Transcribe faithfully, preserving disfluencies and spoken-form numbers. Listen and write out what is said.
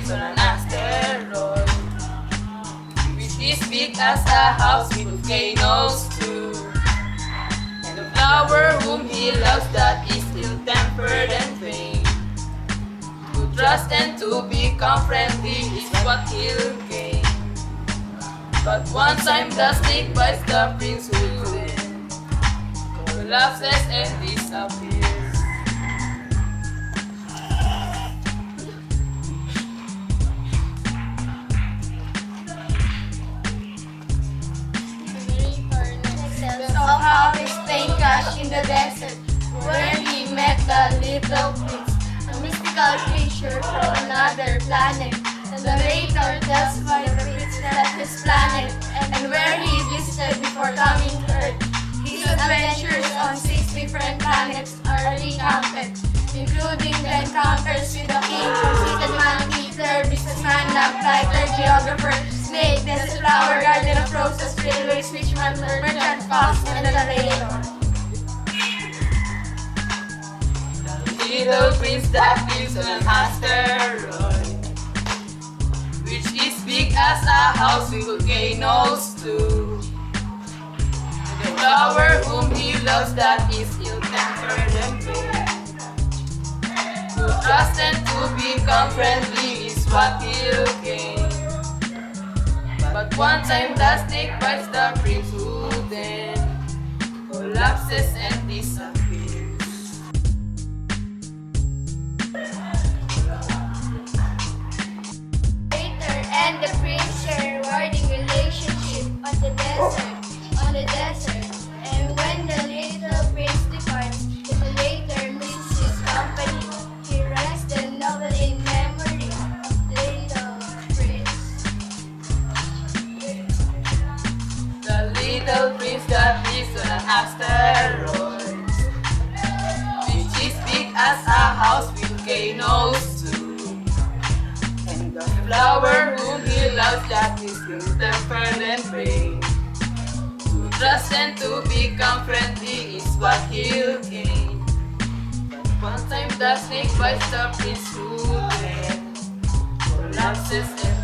is on an asteroid, which is big as a house with volcanoes too. And the flower whom he loves that is ill-tempered and vain. To trust and to become friendly is what he'll gain. But one time the snake bites the prince who then collapses and disappears. Somehow his plane crashed in the desert, where he met the little prince, a mystical creature from another planet. And the narrator tells why the prince left his planet and where he visited before coming to Earth. His adventures on six different planets are recounted, including the encounters with the king, seated man, Hitler, businessman, lamplighter, geographer, snake, desert flower, garden of roses, railway switchman, merchant, fox, and the narrator. Little prince that lives on an asteroid, which is big as a house with volcanoes too. And the flower whom he loves that is ill-tempered and vain. To trust and to become friendly is what he'll gain. But one time the snake bites the prince who then collapses and disappears. And the prince share a rewarding relationship on the desert, on the desert. And when the little prince departs, the narrator misses his company. He writes the novel in memory of the little prince. The little prince that lives on an asteroid, which is big as a house with volcanoes too. And the flower whom he loves that is ill-tempered and vain. To trust and to become friendly is what he'll gain. But one time the snake bites the prince who then collapses and